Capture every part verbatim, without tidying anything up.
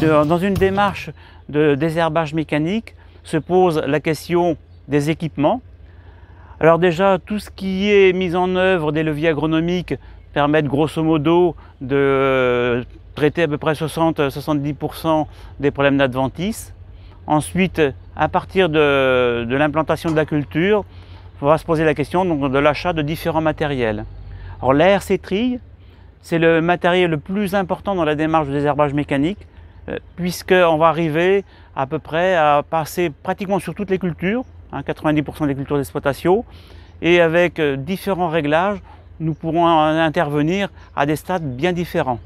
dans une démarche de désherbage mécanique se pose la question des équipements. Alors déjà, tout ce qui est mis en œuvre des leviers agronomiques permettent grosso modo de traiter à peu près soixante à soixante-dix pour cent des problèmes d'adventice. Ensuite, à partir de, de l'implantation de la culture, on va se poser la question donc, de l'achat de différents matériels. Alors la R C trille, c'est le matériel le plus important dans la démarche de désherbage mécanique, euh, puisqu'on va arriver à peu près à passer pratiquement sur toutes les cultures, hein, quatre-vingt-dix pour cent des cultures d'exploitation, et avec euh, différents réglages, nous pourrons intervenir à des stades bien différents.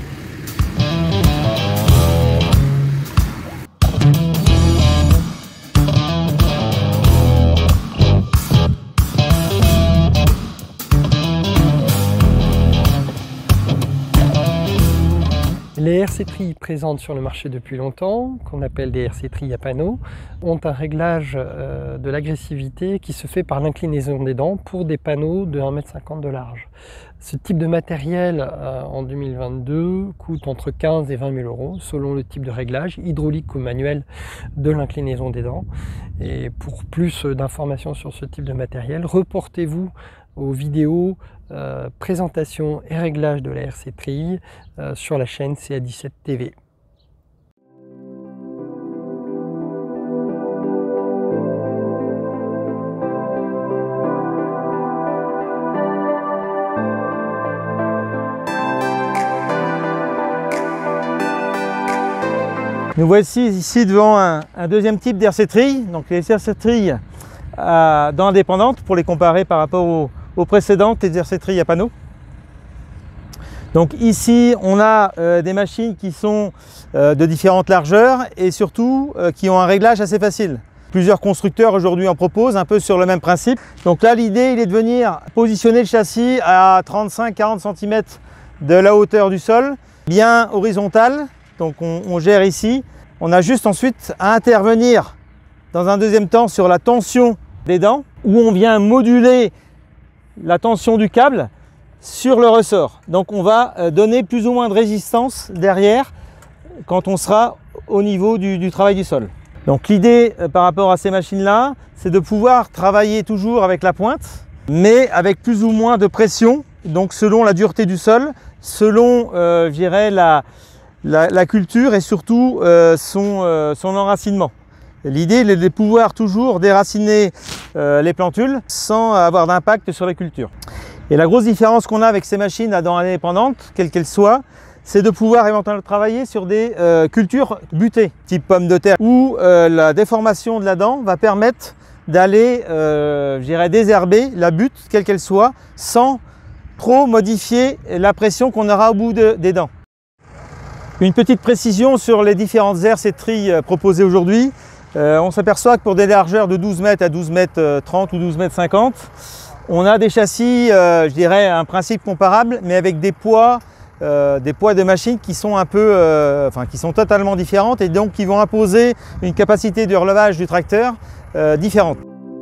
Les R C trilles présentes sur le marché depuis longtemps, qu'on appelle des R C trilles à panneaux, ont un réglage euh, de l'agressivité qui se fait par l'inclinaison des dents pour des panneaux de un mètre cinquante de large. Ce type de matériel euh, en deux mille vingt-deux coûte entre quinze et vingt mille euros selon le type de réglage, hydraulique ou manuel, de l'inclinaison des dents. Et pour plus d'informations sur ce type de matériel, reportez-vous aux vidéos euh, présentation et réglage de la R C trille euh, sur la chaîne C A dix-sept T V. Nous voici ici devant un, un deuxième type d'R C trille, donc les R C trilles euh, dans indépendante pour les comparer par rapport aux, aux précédentes, les R C trilles à panneaux. Donc ici on a euh, des machines qui sont euh, de différentes largeurs et surtout euh, qui ont un réglage assez facile. Plusieurs constructeurs aujourd'hui en proposent un peu sur le même principe. Donc là l'idée il est de venir positionner le châssis à trente-cinq à quarante centimètres de la hauteur du sol, bien horizontal. Donc on, on gère ici. On a juste ensuite à intervenir dans un deuxième temps sur la tension des dents où on vient moduler la tension du câble sur le ressort. Donc on va donner plus ou moins de résistance derrière quand on sera au niveau du, du travail du sol. Donc l'idée euh, par rapport à ces machines-là, c'est de pouvoir travailler toujours avec la pointe, mais avec plus ou moins de pression, donc selon la dureté du sol, selon euh, je dirais la, la, la culture et surtout euh, son, euh, son enracinement. L'idée est de pouvoir toujours déraciner euh, les plantules sans avoir d'impact sur les cultures. Et la grosse différence qu'on a avec ces machines à dents indépendantes, quelles qu'elles soient, c'est de pouvoir éventuellement travailler sur des euh, cultures butées, type pommes de terre, où euh, la déformation de la dent va permettre d'aller, euh, je dirais, désherber la butte, quelle qu'elle soit, sans trop modifier la pression qu'on aura au bout de, des dents. Une petite précision sur les différentes R C trilles proposées aujourd'hui. Euh, on s'aperçoit que pour des largeurs de douze mètres à douze mètres trente ou douze mètres cinquante, on a des châssis, euh, je dirais, un principe comparable, mais avec des poids, euh, des poids de machines qui sont un peu, euh, enfin, qui sont totalement différentes et donc qui vont imposer une capacité de relevage du tracteur euh, différente.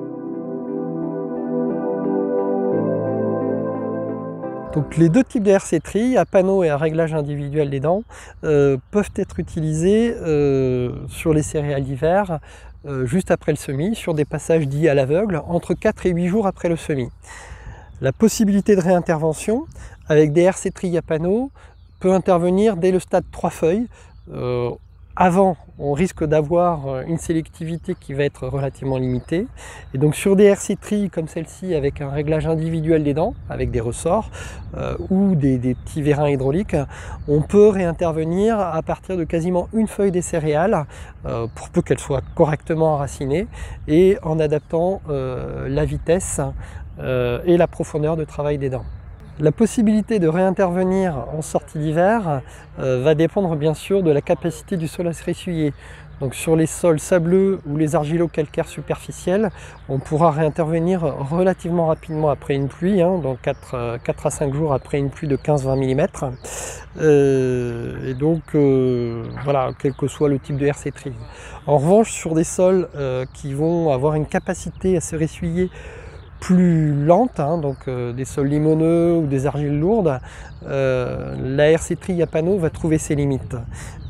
Donc les deux types de R C trilles, à panneau et à réglage individuel des dents, euh, peuvent être utilisés euh, sur les céréales d'hiver, euh, juste après le semis, sur des passages dits à l'aveugle, entre quatre et huit jours après le semis. La possibilité de réintervention avec des R C trilles à panneau peut intervenir dès le stade trois feuilles. Euh, Avant, on risque d'avoir une sélectivité qui va être relativement limitée. Et donc sur des R C trilles comme celle-ci, avec un réglage individuel des dents, avec des ressorts euh, ou des, des petits vérins hydrauliques, on peut réintervenir à partir de quasiment une feuille des céréales, euh, pour peu qu'elle soit correctement enracinée, et en adaptant euh, la vitesse euh, et la profondeur de travail des dents. La possibilité de réintervenir en sortie d'hiver euh, va dépendre bien sûr de la capacité du sol à se ressuyer. Donc sur les sols sableux ou les argilo-calcaires superficiels, on pourra réintervenir relativement rapidement après une pluie, hein, donc quatre à cinq jours après une pluie de quinze à vingt millimètres. Euh, et donc euh, voilà, quel que soit le type de R C trille. En revanche, sur des sols euh, qui vont avoir une capacité à se ressuyer plus lente, hein, donc euh, des sols limoneux ou des argiles lourdes, euh, la R C trille à panneau va trouver ses limites.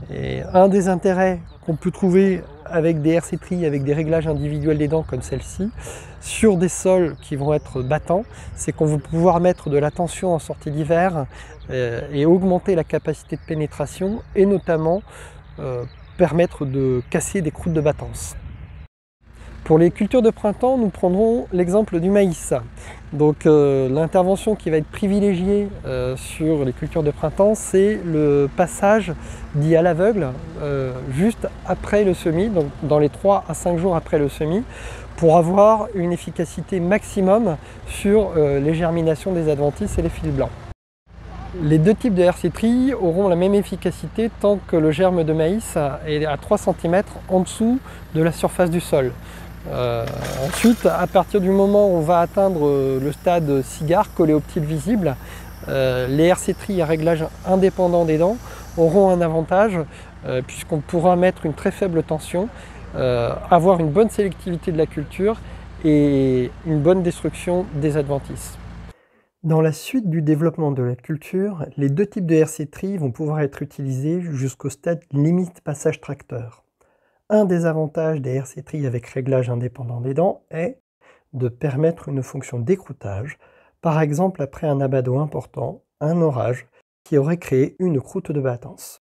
Et un des intérêts qu'on peut trouver avec des hersétries, avec des réglages individuels des dents comme celle-ci, sur des sols qui vont être battants, c'est qu'on va pouvoir mettre de la tension en sortie d'hiver euh, et augmenter la capacité de pénétration et notamment euh, permettre de casser des croûtes de battance. Pour les cultures de printemps, nous prendrons l'exemple du maïs. Donc euh, l'intervention qui va être privilégiée euh, sur les cultures de printemps, c'est le passage dit à l'aveugle, euh, juste après le semis, donc dans les trois à cinq jours après le semis, pour avoir une efficacité maximum sur euh, les germinations des adventices et les fils blancs. Les deux types de hersétries auront la même efficacité tant que le germe de maïs est à trois centimètres en dessous de la surface du sol. Euh, ensuite, à partir du moment où on va atteindre le stade cigare, coléoptile visible, euh, les hersétries à réglage indépendant des dents auront un avantage euh, puisqu'on pourra mettre une très faible tension, euh, avoir une bonne sélectivité de la culture et une bonne destruction des adventices. Dans la suite du développement de la culture, les deux types de hersétries vont pouvoir être utilisés jusqu'au stade limite passage tracteur. Un des avantages des hersétries avec réglage indépendant des dents est de permettre une fonction d'écroutage, par exemple après un abat d'eau important, un orage, qui aurait créé une croûte de battance.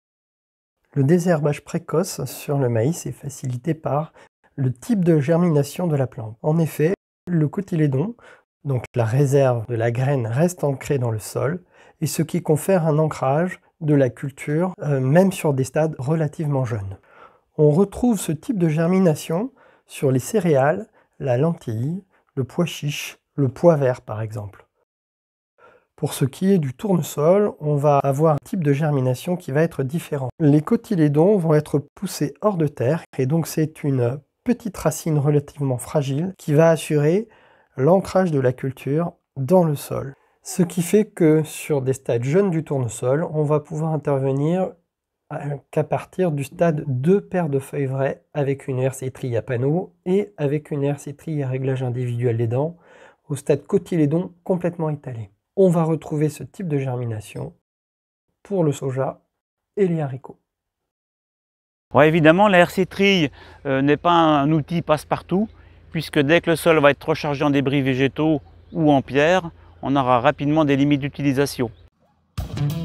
Le désherbage précoce sur le maïs est facilité par le type de germination de la plante. En effet, le cotylédon, donc la réserve de la graine, reste ancrée dans le sol, et ce qui confère un ancrage de la culture, euh, même sur des stades relativement jeunes. On retrouve ce type de germination sur les céréales, la lentille, le pois chiche, le pois vert par exemple. Pour ce qui est du tournesol, on va avoir un type de germination qui va être différent. Les cotylédons vont être poussés hors de terre et donc c'est une petite racine relativement fragile qui va assurer l'ancrage de la culture dans le sol. Ce qui fait que sur des stades jeunes du tournesol, on va pouvoir intervenir qu'à partir du stade deux paires de feuilles vraies avec une hersétrie à panneaux et avec une hersétrie à réglage individuel des dents au stade cotylédon complètement étalé. On va retrouver ce type de germination pour le soja et les haricots. Ouais, évidemment, la hersétrie euh, n'est pas un outil passe-partout, puisque dès que le sol va être rechargé en débris végétaux ou en pierre, on aura rapidement des limites d'utilisation.